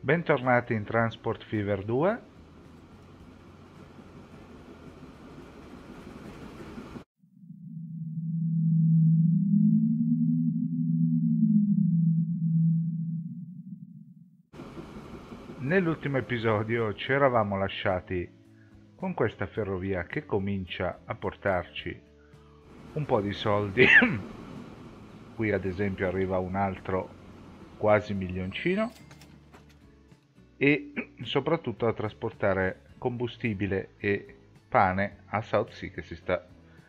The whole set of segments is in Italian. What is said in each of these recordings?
Bentornati in Transport Fever 2. Nell'ultimo episodio ci eravamo lasciati con questa ferrovia che comincia a portarci un po' di soldi. Qui ad esempio arriva un altro quasi milioncino, e soprattutto a trasportare combustibile e pane a South Sea, che si sta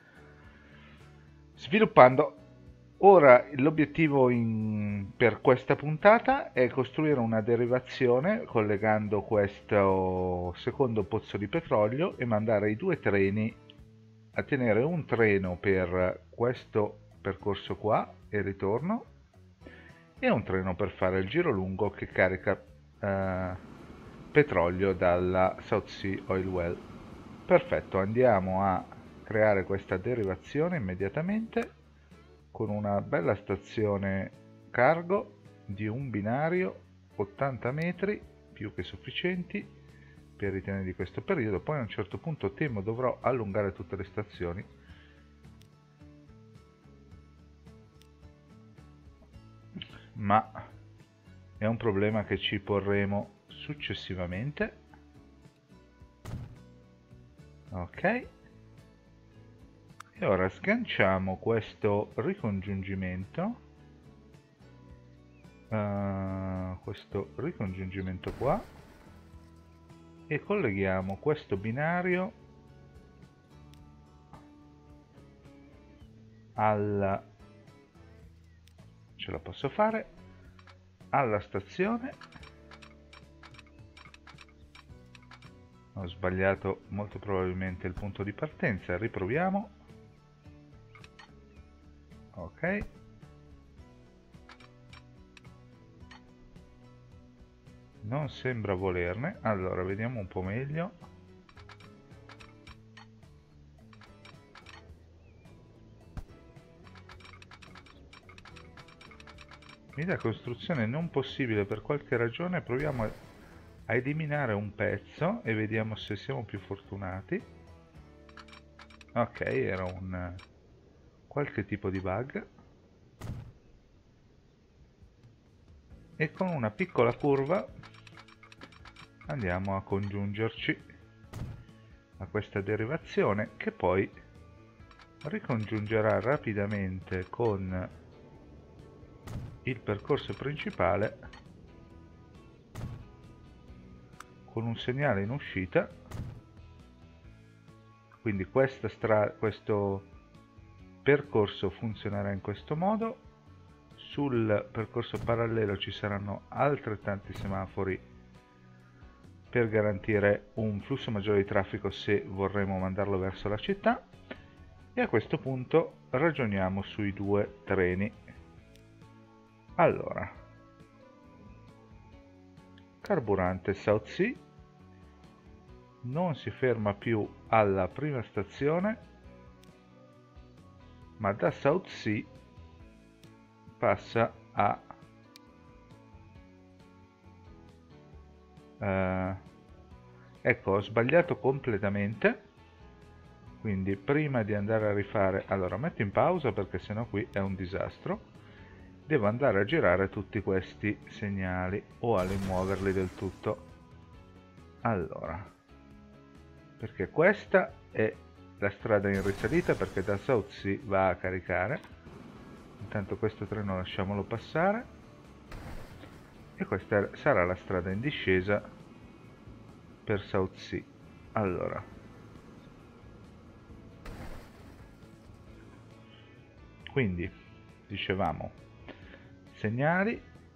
sviluppando. Ora l'obiettivo per questa puntata è costruire una derivazione collegando questo secondo pozzo di petrolio e mandare i due treni a tenere un treno per questo percorso qua e ritorno, e un treno per fare il giro lungo che carica petrolio dalla South Sea Oil Well. Perfetto, andiamo a creare questa derivazione immediatamente con una bella stazione cargo di un binario, 80 metri più che sufficienti per i treni di questo periodo. Poi a un certo punto temo dovrò allungare tutte le stazioni, ma è un problema che ci porremo successivamente. Ok, e ora sganciamo questo ricongiungimento, qua, e colleghiamo questo binario alla, ce la posso fare, alla stazione. Ho sbagliato molto probabilmente il punto di partenza, riproviamo. Ok, non sembra volerne, allora vediamo un po' meglio. Mi dà costruzione non possibile per qualche ragione. Proviamo a eliminare un pezzo e vediamo se siamo più fortunati. Ok, era un qualche tipo di bug, e con una piccola curva andiamo a congiungerci a questa derivazione, che poi ricongiungerà rapidamente con il percorso principale con un segnale in uscita. Quindi questo percorso funzionerà in questo modo. Sul percorso parallelo ci saranno altrettanti semafori per garantire un flusso maggiore di traffico se vorremmo mandarlo verso la città. E a questo punto ragioniamo sui due treni. Allora, carburante South Sea non si ferma più alla prima stazione, ma da South Sea passa a ecco, ho sbagliato completamente. Quindi prima di andare a rifare, allora metto in pausa perché sennò qui è un disastro. Devo andare a girare tutti questi segnali o a rimuoverli del tutto. Allora, perché questa è la strada in risalita, perché da South Sea va a caricare. Intanto questo treno lasciamolo passare, e questa sarà la strada in discesa per South Sea. Allora, quindi dicevamo segnali,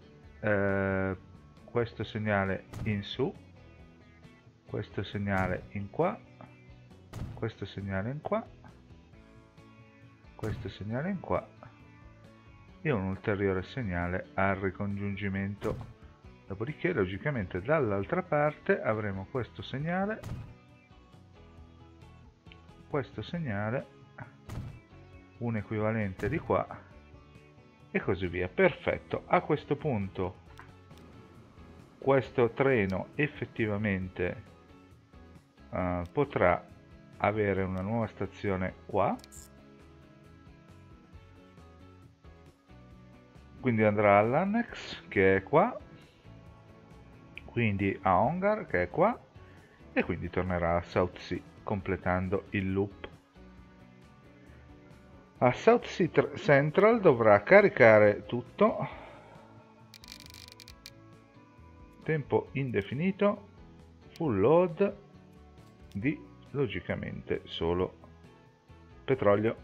questo segnale in su, questo segnale in qua, questo segnale in qua, questo segnale in qua, e un ulteriore segnale al ricongiungimento. Dopodiché logicamente dall'altra parte avremo questo segnale, un equivalente di qua, e così via. Perfetto. A questo punto questo treno effettivamente potrà avere una nuova stazione qua, quindi andrà all'Annex che è qua, quindi a Ongar che è qua, e quindi tornerà a Southsea completando il loop. A Southsea Central dovrà caricare tutto, tempo indefinito, full load di logicamente solo petrolio.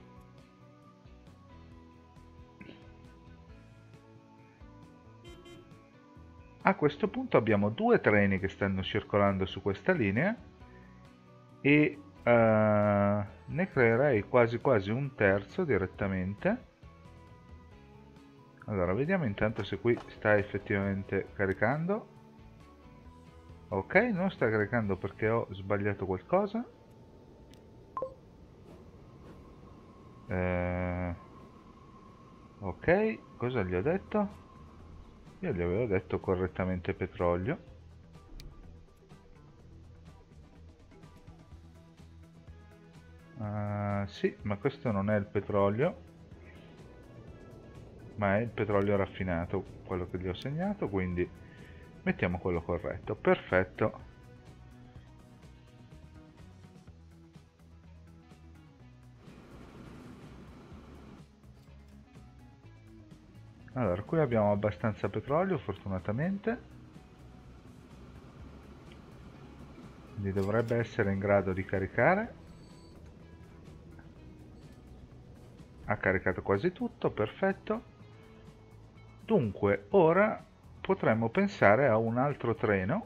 A questo punto abbiamo due treni che stanno circolando su questa linea e ne creerei quasi quasi un terzo direttamente. Allora vediamo intanto se qui sta effettivamente caricando. Ok, non sta caricando perché ho sbagliato qualcosa. Ok, cosa gli ho detto? Io gli avevo detto correttamente petrolio. Sì, ma questo non è il petrolio, ma è il petrolio raffinato, quello che gli ho segnato, quindi mettiamo quello corretto. Perfetto. Allora, qui abbiamo abbastanza petrolio, fortunatamente. Quindi dovrebbe essere in grado di caricare. Ha caricato quasi tutto, perfetto. Dunque, ora potremmo pensare a un altro treno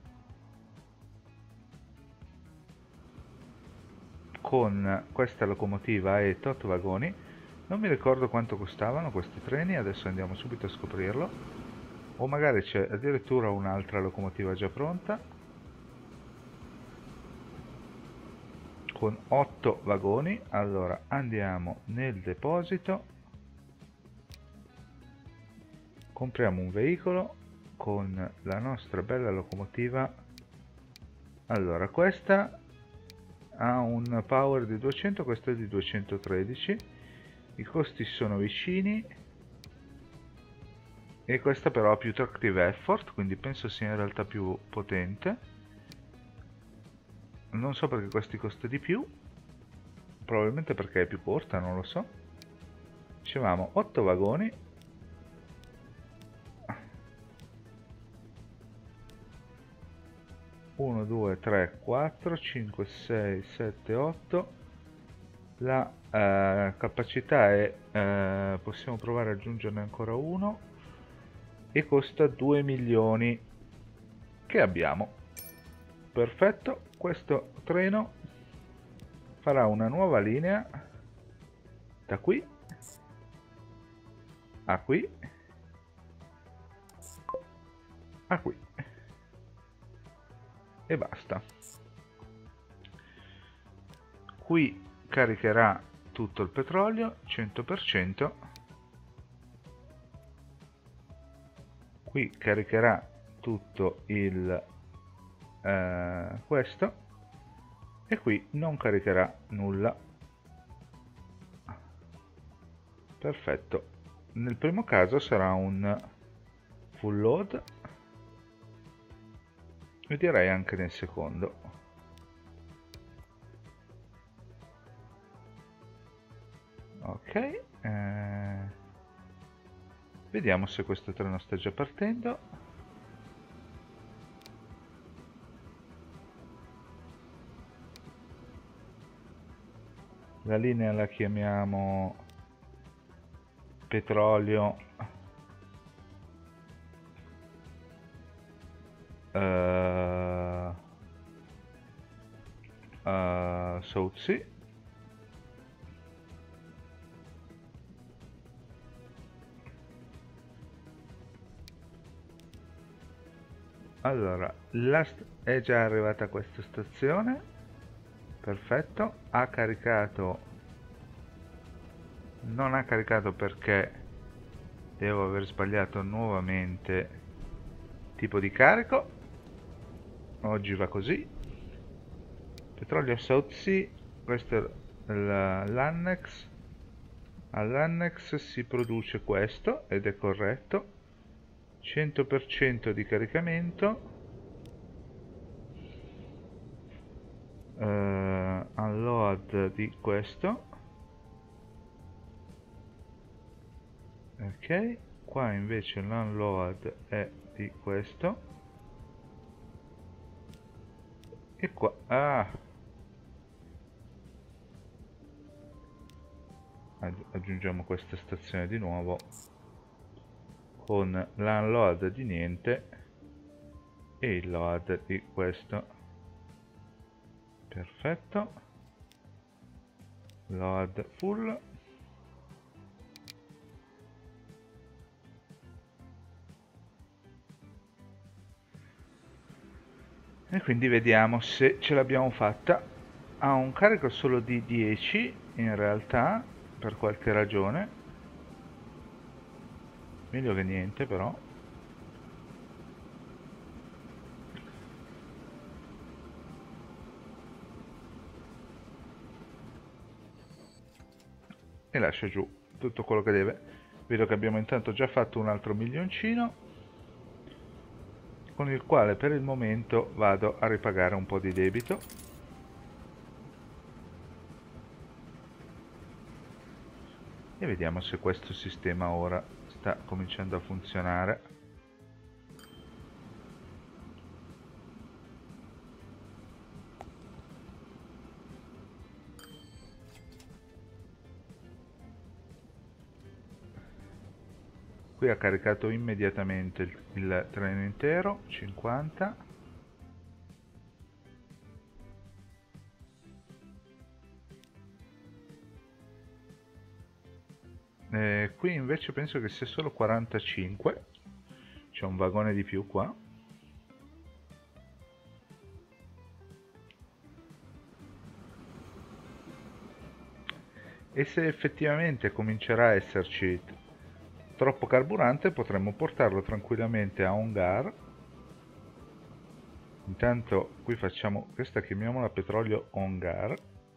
con questa locomotiva e tot vagoni. Non mi ricordo quanto costavano questi treni, adesso andiamo subito a scoprirlo. O magari c'è addirittura un'altra locomotiva già pronta, con 8 vagoni. Allora andiamo nel deposito, compriamo un veicolo con la nostra bella locomotiva. Allora questa ha un power di 200, questo è di 213, i costi sono vicini e questa però ha più tractive effort, quindi penso sia in realtà più potente. Non so perché questi costa di più, probabilmente perché è più corta, non lo so. Dicevamo 8 vagoni. Uno, due, tre, quattro, cinque, sei, sette, otto. La capacità è, possiamo provare ad aggiungerne ancora uno, e costa 2 milioni che abbiamo. Perfetto, questo treno farà una nuova linea da qui a qui a qui e basta. Qui caricherà tutto il petrolio 100%, qui caricherà tutto il questo, e qui non caricherà nulla. Perfetto, nel primo caso sarà un full load e direi anche nel secondo. Ok, vediamo se questo treno sta già partendo. La linea la chiamiamo petrolio Southsea. Allora, è già arrivata a questa stazione, perfetto, ha caricato, non ha caricato perché devo aver sbagliato nuovamente Tipo di carico. Oggi va così. Petrolio South Sea. Questo è l'annex. All'annex si produce questo ed è corretto. 100% di caricamento. Unload di questo. Ok, qua invece l'unload è di questo. E qua aggiungiamo questa stazione di nuovo con l'unload di niente e il load di questo. Perfetto. Load full. E quindi vediamo se ce l'abbiamo fatta. Ha un carico solo di 10 in realtà, per qualche ragione. Meglio che niente però. E lascia giù tutto quello che deve. Vedo che abbiamo intanto già fatto un altro milioncino, con il quale per il momento vado a ripagare un po' di debito. E vediamo se questo sistema ora sta cominciando a funzionare. Qui ha caricato immediatamente il treno intero, 50. Qui invece penso che sia solo 45. C'è un vagone di più qua. E se effettivamente comincerà a esserci troppo carburante potremmo portarlo tranquillamente a Ongar. Intanto qui facciamo questa, chiamiamola petrolio Ongar.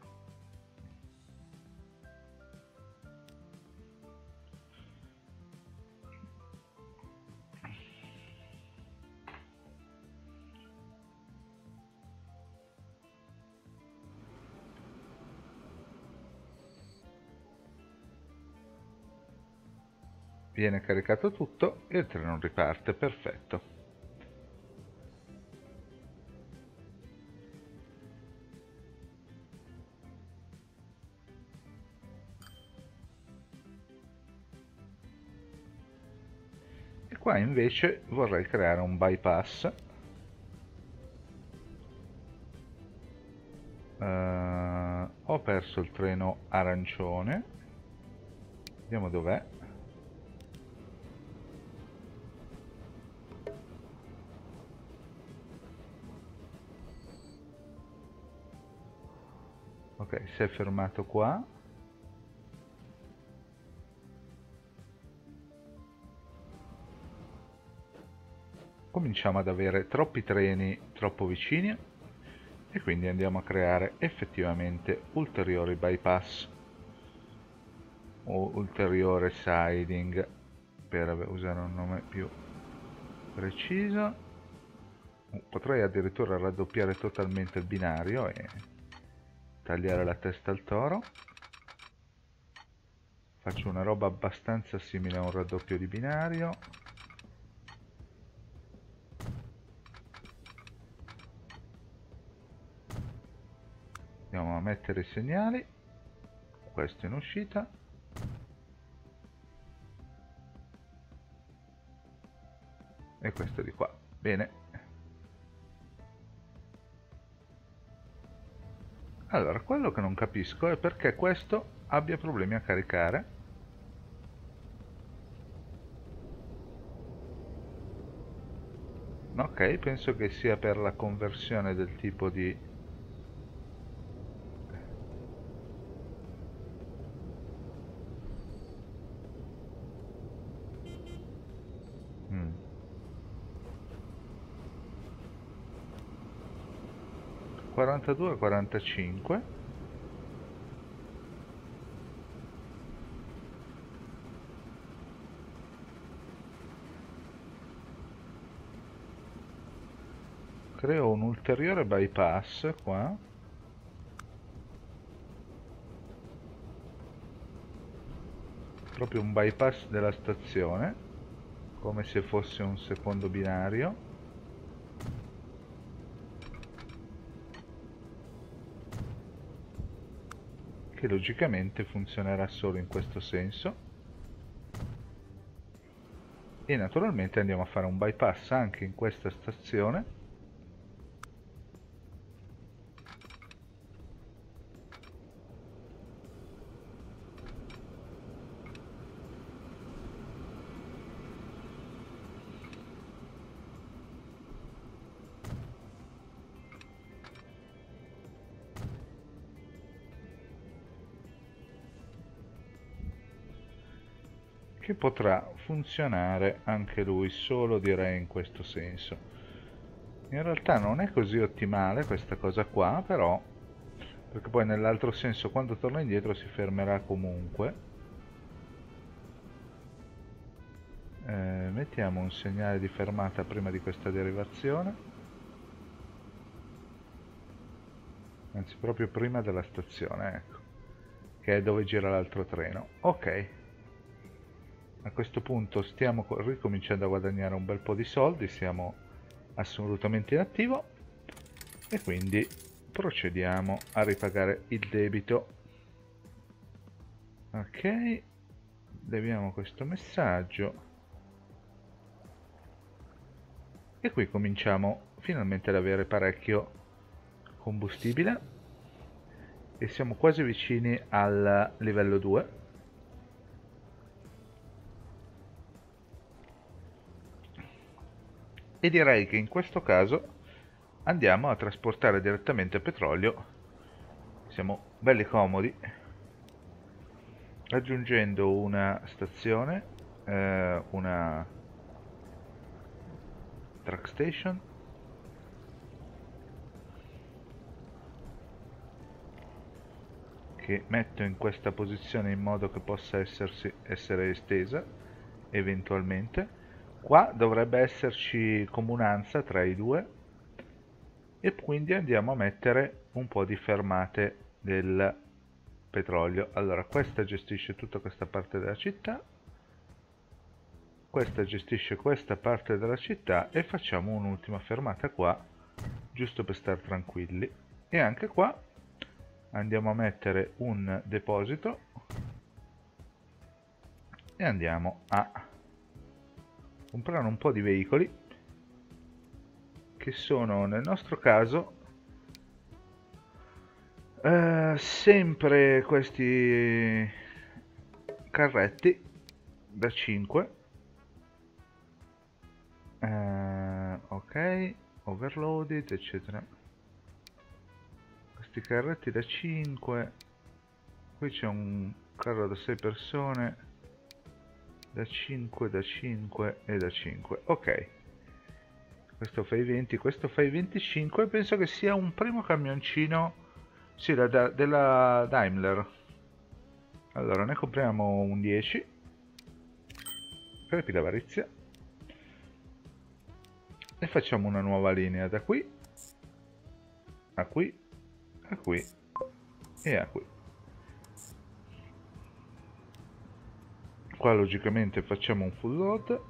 Viene caricato tutto e il treno riparte, perfetto. E qua invece vorrei creare un bypass. Ho perso il treno arancione. Vediamo dov'è. Ok, si è fermato qua. Cominciamo ad avere troppi treni troppo vicini e quindi andiamo a creare effettivamente ulteriori bypass o ulteriore siding per usare un nome più preciso. Potrei addirittura raddoppiare totalmente il binario e tagliare la testa al toro. Faccio una roba abbastanza simile a un raddoppio di binario. Andiamo a mettere i segnali. Questo in uscita. E questo di qua. Bene. Allora, quello che non capisco è perché questo abbia problemi a caricare. Ok, penso che sia per la conversione del tipo di... 42 a 45. Creo un ulteriore bypass qua. Proprio un bypass della stazione, come se fosse un secondo binario. Che logicamente funzionerà solo in questo senso. E naturalmente andiamo a fare un bypass anche in questa stazione. Che potrà funzionare anche lui, solo direi in questo senso. In realtà non è così ottimale questa cosa qua, però, perché poi nell'altro senso quando torna indietro si fermerà comunque. Mettiamo un segnale di fermata prima di questa derivazione, anzi proprio prima della stazione, ecco, che è dove gira l'altro treno. Ok. A questo punto stiamo ricominciando a guadagnare un bel po' di soldi, siamo assolutamente in attivo e quindi procediamo a ripagare il debito. Ok, leviamo questo messaggio e qui cominciamo finalmente ad avere parecchio combustibile e siamo quasi vicini al livello 2. E direi che in questo caso andiamo a trasportare direttamente petrolio. Siamo belli comodi, raggiungendo una stazione, una truck station, che metto in questa posizione in modo che possa essere estesa eventualmente. Qua dovrebbe esserci comunanza tra i due e quindi andiamo a mettere un po' di fermate del petrolio. Allora, questa gestisce tutta questa parte della città, questa gestisce questa parte della città e facciamo un'ultima fermata qua, giusto per stare tranquilli. E anche qua andiamo a mettere un deposito e andiamo a comprare un po' di veicoli che sono nel nostro caso sempre questi carretti da 5, ok, overloaded eccetera. Questi carretti da 5, qui c'è un carro da 6 persone, da 5, da 5 e da 5. Ok, questo fa i 20, questo fa i 25. Penso che sia un primo camioncino, sì, della Daimler. Allora ne compriamo un 10, crepi l'avarizia, e facciamo una nuova linea da qui a qui a qui e a qui. Qua logicamente facciamo un full load.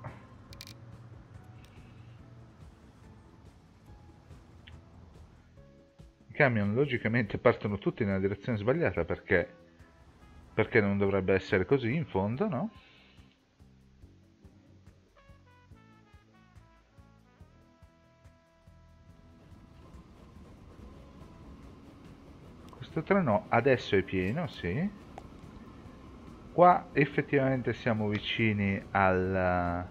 I camion logicamente partono tutti nella direzione sbagliata perché non dovrebbe essere così in fondo, no? Questo treno adesso è pieno, sì. Qua effettivamente siamo vicini al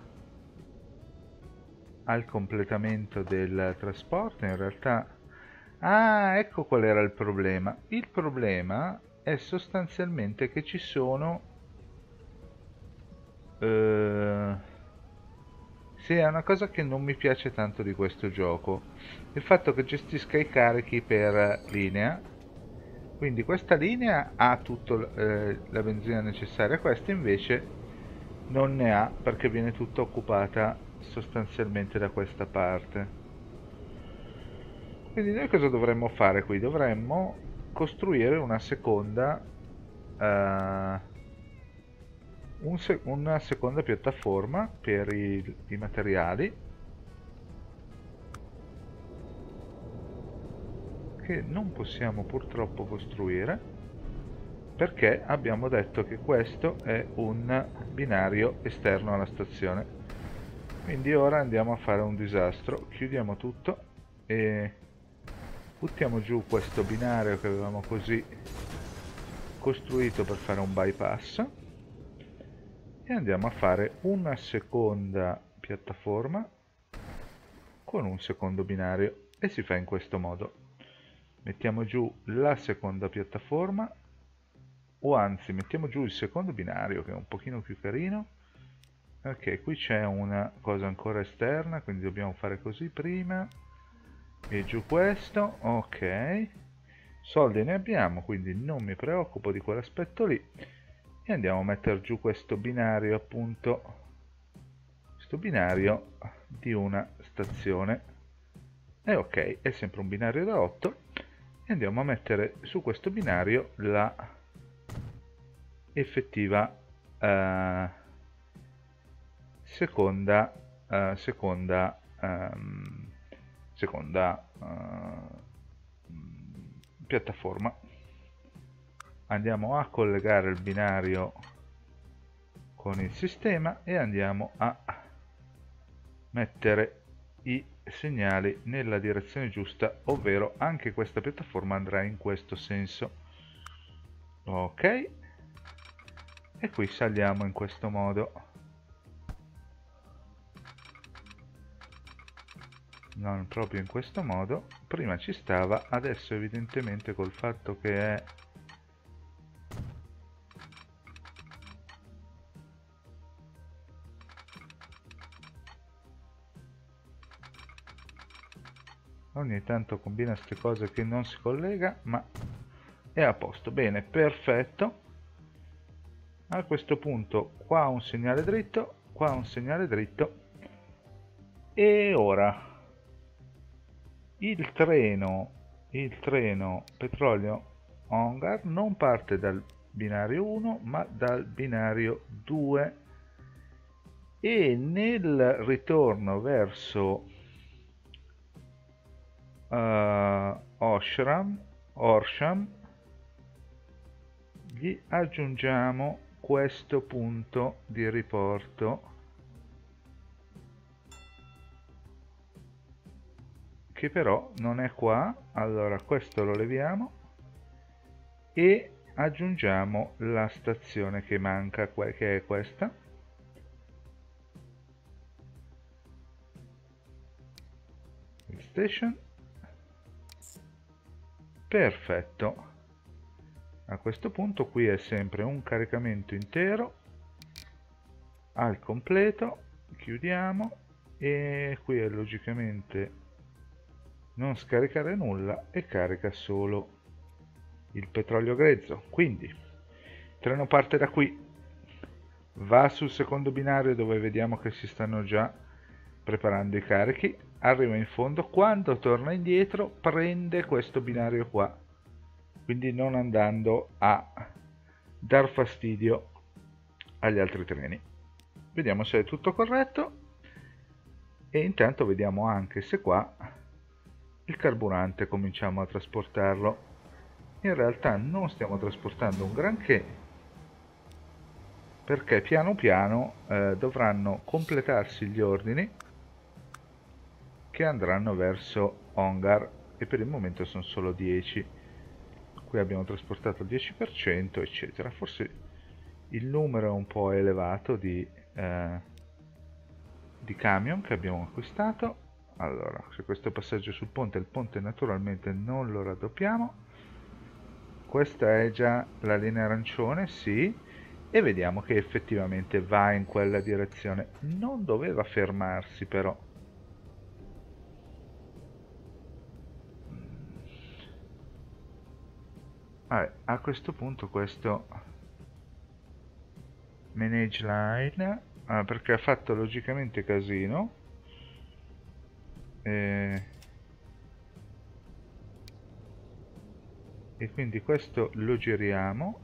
completamento del trasporto. In realtà, ah, ecco qual era il problema. Il problema è sostanzialmente che ci sono Sì, è una cosa che non mi piace tanto di questo gioco, il fatto che gestisca i carichi per linea. Quindi questa linea ha tutta la benzina necessaria, questa invece non ne ha perché viene tutta occupata sostanzialmente da questa parte. Quindi noi cosa dovremmo fare qui? Dovremmo costruire una seconda una seconda piattaforma per i materiali, che non possiamo purtroppo costruire perché abbiamo detto che questo è un binario esterno alla stazione. Quindi ora andiamo a fare un disastro, chiudiamo tutto e buttiamo giù questo binario che avevamo così costruito per fare un bypass e andiamo a fare una seconda piattaforma con un secondo binario e si fa in questo modo. Mettiamo giù la seconda piattaforma, o anzi mettiamo giù il secondo binario che è un pochino più carino. Ok, qui c'è una cosa ancora esterna, quindi dobbiamo fare così prima e giù questo. Ok, soldi ne abbiamo, quindi non mi preoccupo di quell'aspetto lì. E andiamo a mettere giù questo binario, appunto, questo binario di una stazione. E ok, è sempre un binario da 8. E andiamo a mettere su questo binario la effettiva seconda piattaforma. Andiamo a collegare il binario con il sistema e andiamo a mettere i segnali nella direzione giusta, ovvero anche questa piattaforma andrà in questo senso. Ok, e qui saliamo in questo modo. Non proprio in questo modo, prima ci stava, adesso evidentemente col fatto che è ogni tanto combina queste cose che non si collega, ma è a posto. Bene, perfetto. A questo punto qua un segnale dritto, qua un segnale dritto e ora il treno petrolio Ongar non parte dal binario 1 ma dal binario 2 e nel ritorno verso Horsham gli aggiungiamo questo punto di riporto che però non è qua. Allora questo lo leviamo e aggiungiamo la stazione che manca, che è questa. Il station. Perfetto. A questo punto qui è sempre un caricamento intero al completo, chiudiamo e qui è logicamente non scaricare nulla e carica solo il petrolio grezzo. Quindi il treno parte da qui, va sul secondo binario dove vediamo che si stanno già preparando i carichi, arriva in fondo, quando torna indietro prende questo binario qua, quindi non andando a dar fastidio agli altri treni. Vediamo se è tutto corretto e intanto vediamo anche se qua il carburante cominciamo a trasportarlo. In realtà non stiamo trasportando un granché perché piano piano dovranno completarsi gli ordini che andranno verso Ongar e per il momento sono solo 10. Qui abbiamo trasportato il 10% eccetera. Forse il numero è un po' elevato di camion che abbiamo acquistato. Allora, se questo passaggio sul ponte, il ponte naturalmente non lo raddoppiamo. Questa è già la linea arancione, sì, e vediamo che effettivamente va in quella direzione. Non doveva fermarsi però. Vabbè, a questo punto questo manage line, perché ha fatto logicamente casino, e quindi questo lo giriamo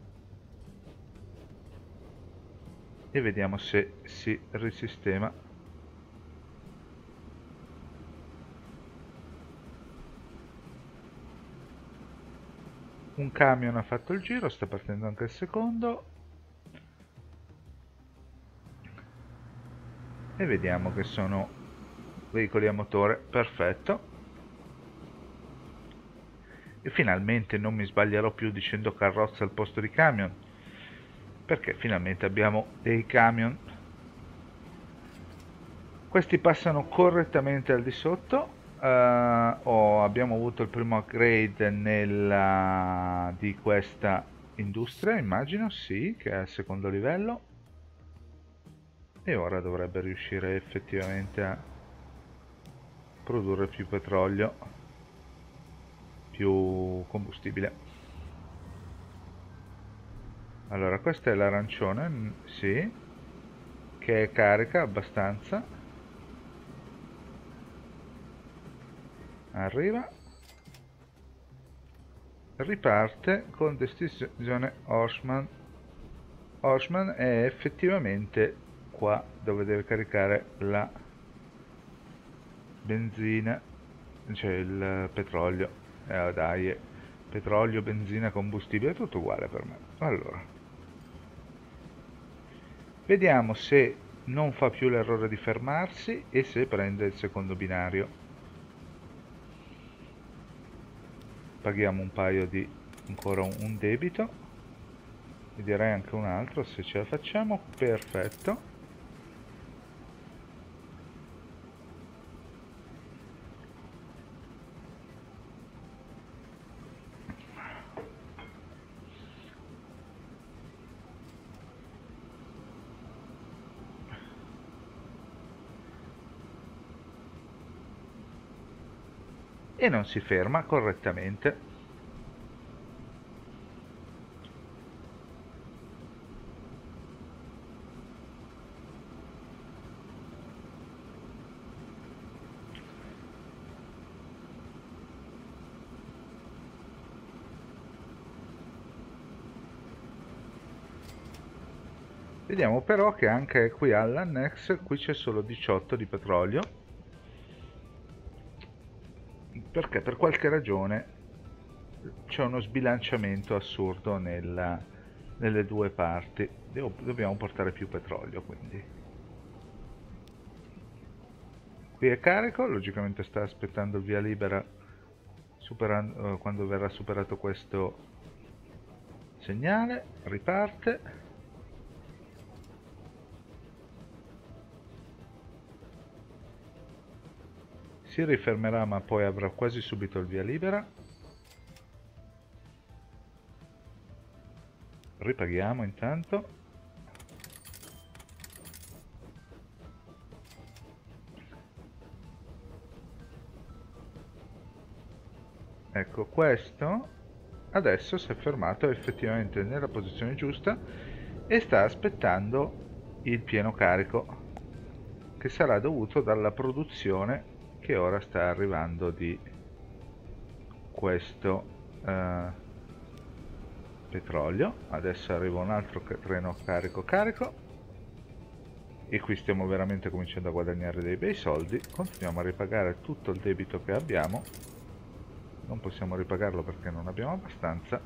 e vediamo se si risistema. Un camion ha fatto il giro, sta partendo anche il secondo e vediamo che sono veicoli a motore. Perfetto. E finalmente non mi sbaglierò più dicendo carrozza al posto di camion, perché finalmente abbiamo dei camion. Questi passano correttamente al di sotto. Abbiamo avuto il primo upgrade di questa industria, immagino, sì, che è al secondo livello, e ora dovrebbe riuscire effettivamente a produrre più petrolio, più combustibile. Allora, questa è l'arancione, sì, che è carica abbastanza. Arriva, riparte con destinazione Horseman. Horseman è effettivamente qua dove deve caricare la benzina, cioè il petrolio. Dai, petrolio, benzina, combustibile, è tutto uguale per me. Allora, vediamo se non fa più l'errore di fermarsi e se prende il secondo binario. Paghiamo un paio di, ancora un debito, e direi anche un altro se ce la facciamo. Perfetto. E non si ferma correttamente. Vediamo però che anche qui all'annex qui c'è solo 18 di petrolio, perché per qualche ragione c'è uno sbilanciamento assurdo nelle due parti. Dobbiamo portare più petrolio, quindi. Qui è carico, logicamente sta aspettando il via libera quando verrà superato questo segnale, riparte. Si rifermerà ma poi avrà quasi subito il via libera. Ripaghiamo intanto. Ecco, questo adesso si è fermato effettivamente nella posizione giusta e sta aspettando il pieno carico, che sarà dovuto dalla produzione che ora sta arrivando di questo petrolio. Adesso arriva un altro treno carico e qui stiamo veramente cominciando a guadagnare dei bei soldi. Continuiamo a ripagare tutto il debito che abbiamo. Non possiamo ripagarlo perché non abbiamo abbastanza.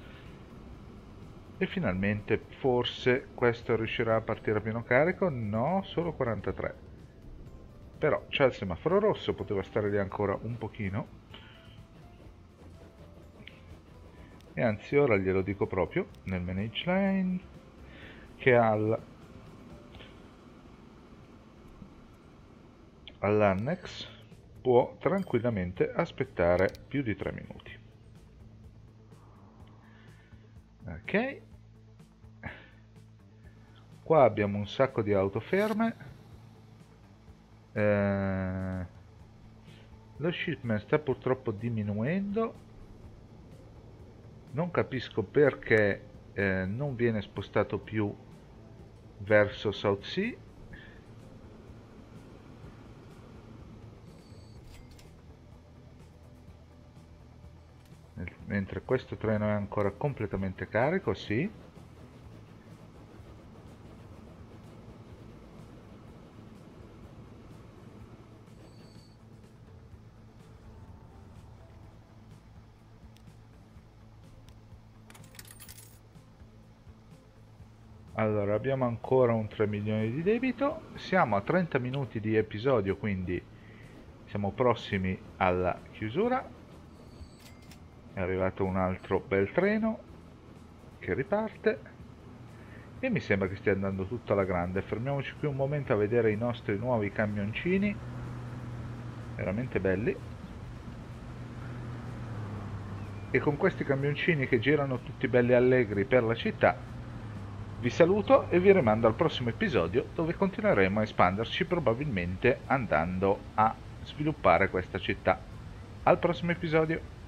E finalmente forse questo riuscirà a partire a pieno carico. No, solo 43. Però c'è il semaforo rosso, poteva stare lì ancora un pochino. E anzi ora glielo dico proprio nel manage line che all'annex può tranquillamente aspettare più di 3 minuti. Ok, qua abbiamo un sacco di auto ferme. Lo shipment sta purtroppo diminuendo, non capisco perché non viene spostato più verso South Sea. Mentre questo treno è ancora completamente carico, sì. Allora, abbiamo ancora un 3 milioni di debito, siamo a 30 minuti di episodio, quindi siamo prossimi alla chiusura. È arrivato un altro bel treno che riparte e mi sembra che stia andando tutto alla grande. Fermiamoci qui un momento a vedere i nostri nuovi camioncini, veramente belli. E con questi camioncini che girano tutti belli allegri per la città vi saluto e vi rimando al prossimo episodio, dove continueremo a espanderci, probabilmente andando a sviluppare questa città. Al prossimo episodio!